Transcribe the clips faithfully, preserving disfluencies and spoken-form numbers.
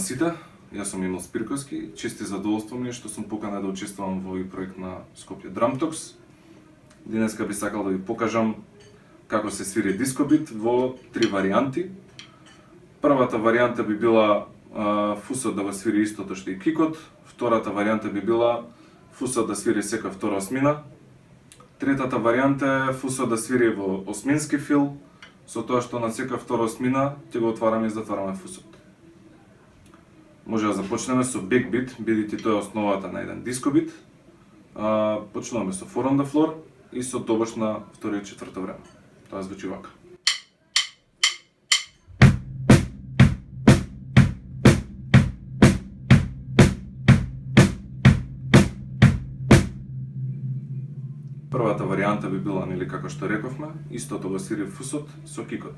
сите, јас сум Емил Спирковски, чест и задоволство ми е што сум поканет да учествувам во овој проект на Skopje Drum Talks. Денеска би сакал да ви покажам како се свири дискобит во три варијанти. Првата варијанта би била а, фусот да го свири истото што и кикот, втората варијанта би била фусот да свири сека втора осмина, третата варијанта е фусот да свири во осмински фил, со тоа што на сека втора осмина ќе го отвараме и затвараме фусот. Може да започнеме со бекбит, бидејќи тоа е основата на еден дискобит. А, почнуваме со four on the floor и со добаш на второ и четврто време. Тоа звучи вака. Првата варијанта би била, нели како што рековме, истото го свири фусот со кикот.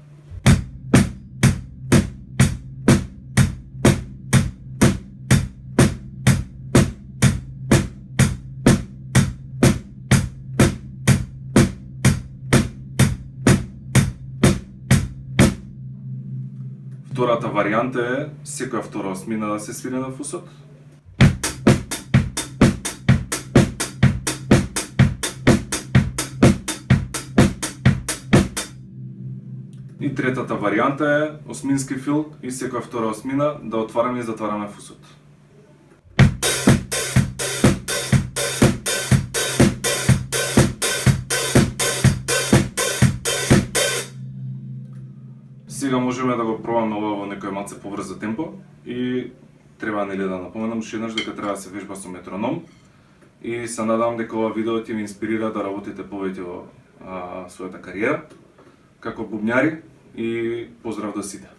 Втората варијанта е секоја втора осмина да се свири на фусот. И третата варијанта е осмински фил и секоја втора осмина да отвараме и затвараме фусот. Сега можеме да го пробаме ова во некој малце побрзо темпо и треба нели да напоменам уште еднаш дека треба да се вежба со метроном и се надевам дека ова видео ќе ви инспирира да работите повеќе во а, својата кариера како бубњари и поздрав до сите.